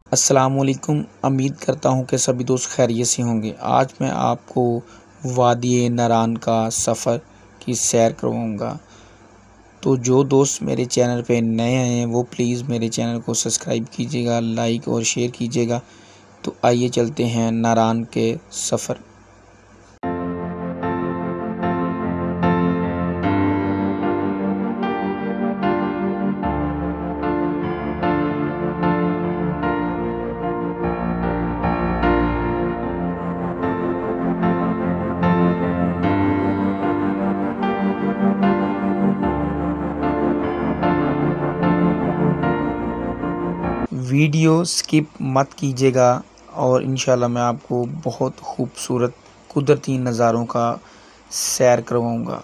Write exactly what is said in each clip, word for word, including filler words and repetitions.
अस्सलामुअलैकुम। उम्मीद करता हूँ कि सभी दोस्त खैरियत से होंगे। आज मैं आपको वादी नारान का सफ़र की सैर करवाऊँगा। तो जो दोस्त मेरे चैनल पे नए आए हैं वो प्लीज़ मेरे चैनल को सब्सक्राइब कीजिएगा, लाइक और शेयर कीजिएगा। तो आइए चलते हैं नारान के सफ़र। वीडियो स्किप मत कीजिएगा और इंशाल्लाह मैं आपको बहुत खूबसूरत कुदरती नज़ारों का सैर करवाऊँगा।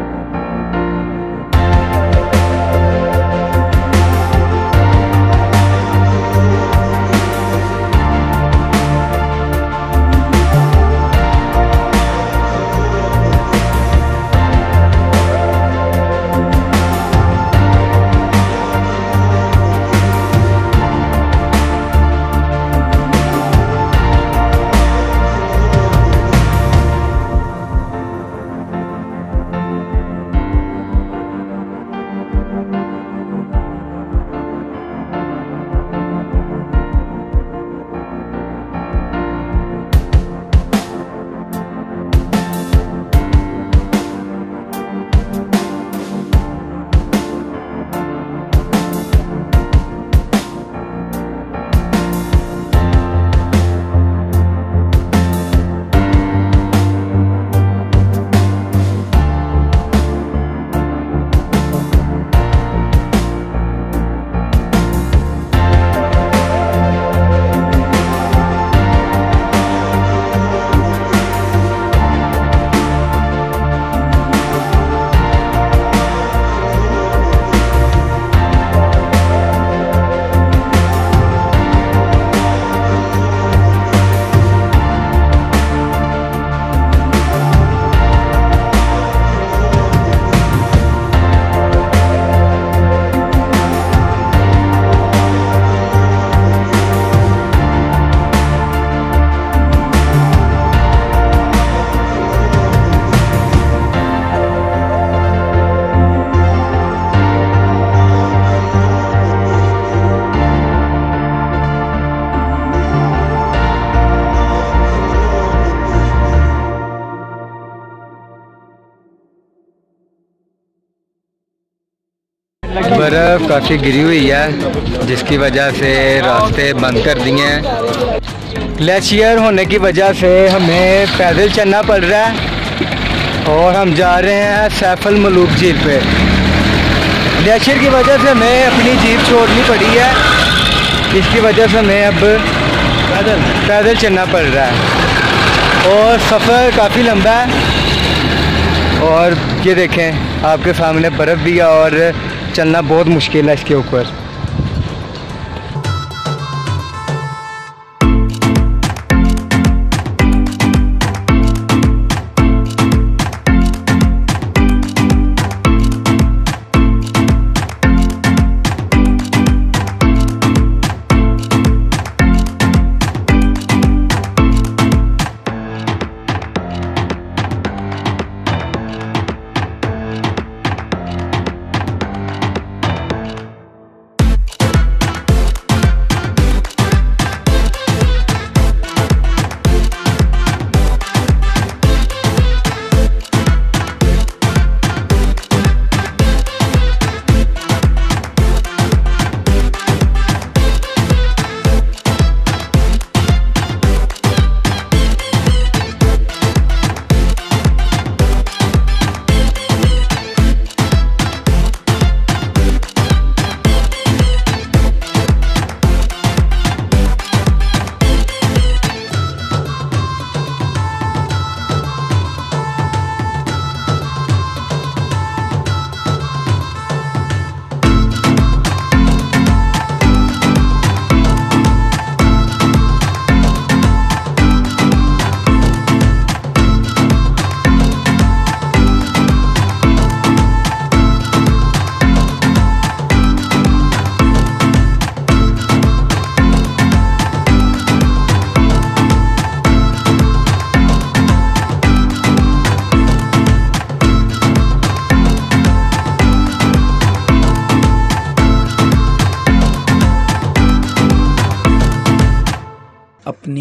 बर्फ़ काफ़ी गिरी हुई है जिसकी वजह से रास्ते बंद कर दिए हैं। ग्लेशियर होने की वजह से हमें पैदल चलना पड़ रहा है और हम जा रहे हैं सैफ मलूक झील पे। ग्लेशियर की वजह से हमें अपनी जीप छोड़नी पड़ी है, इसकी वजह से हमें अब पैदल पैदल चलना पड़ रहा है और सफ़र काफ़ी लंबा है। और ये देखें आपके सामने बर्फ़ भी है और चलना बहुत मुश्किल है इसके ऊपर।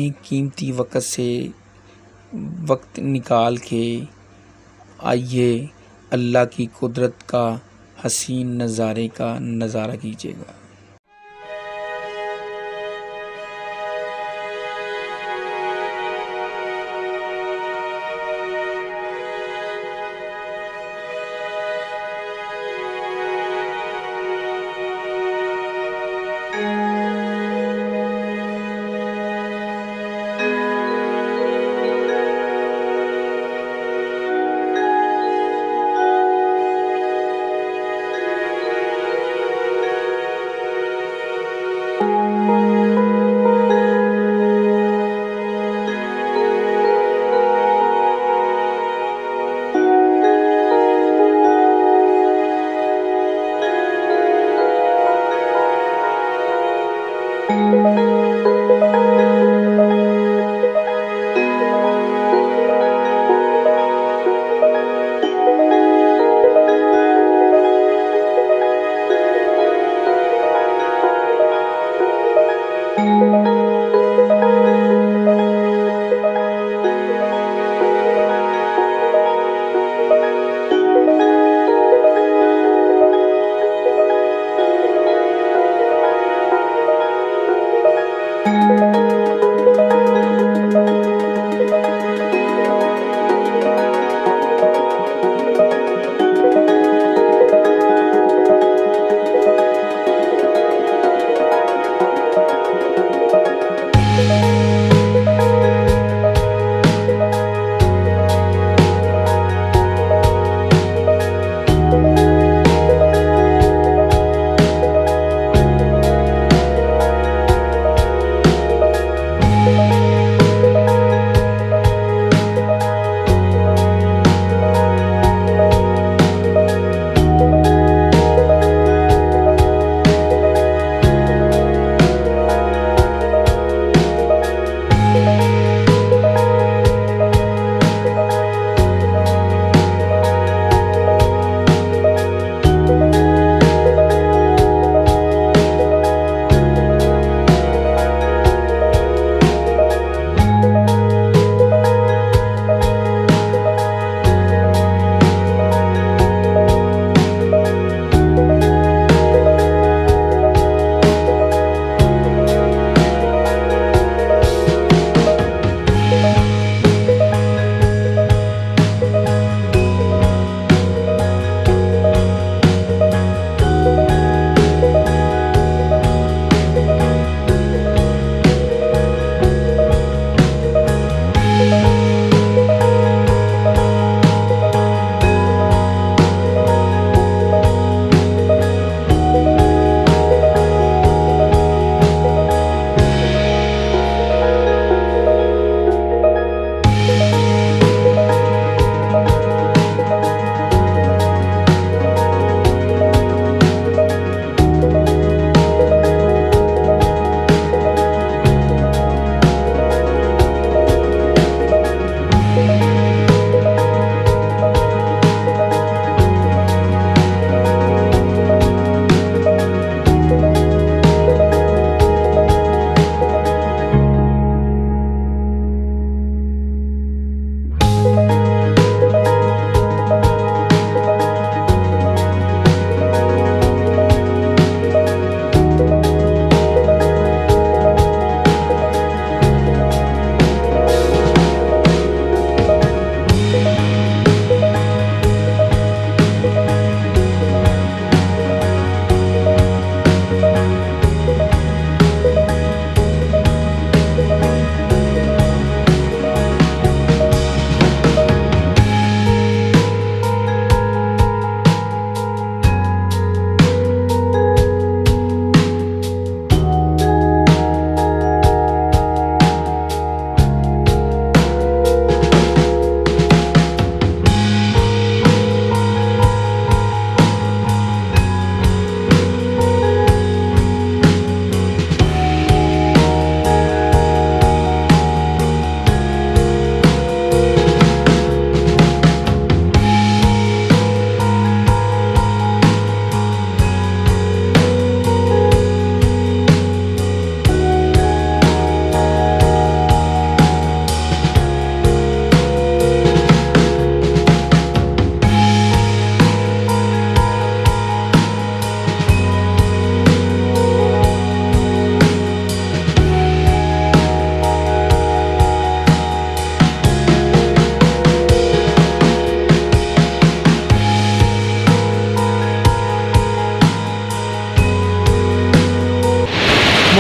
अपने कीमती वक़्त से वक्त निकाल के आइए अल्लाह की कुदरत का हसीन नज़ारे का नज़ारा कीजिएगा।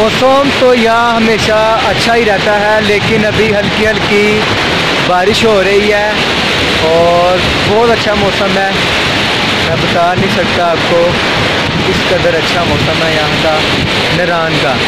मौसम तो यहाँ हमेशा अच्छा ही रहता है, लेकिन अभी हल्की हल्की बारिश हो रही है और बहुत अच्छा मौसम है। मैं बता नहीं सकता आपको किस कदर अच्छा मौसम है यहाँ का नारान का।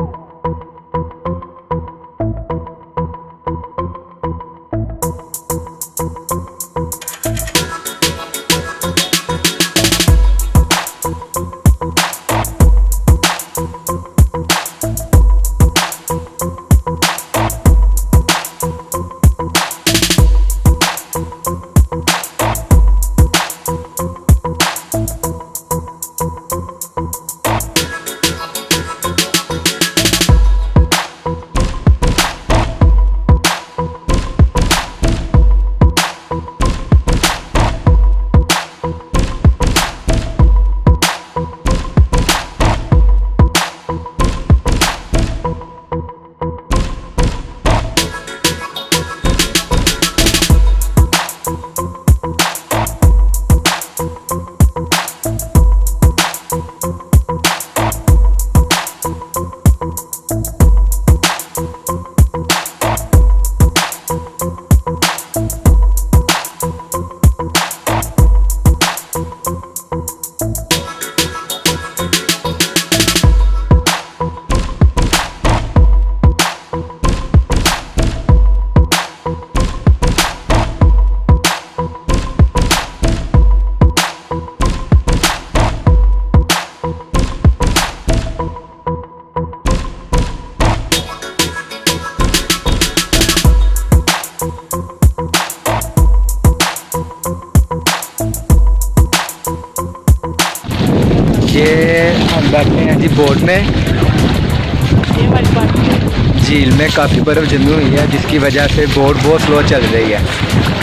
ये हम बैठे हैं जी बोट में। झील में काफ़ी बर्फ़ जमी हुई है जिसकी वजह से बोट बहुत स्लो चल रही है।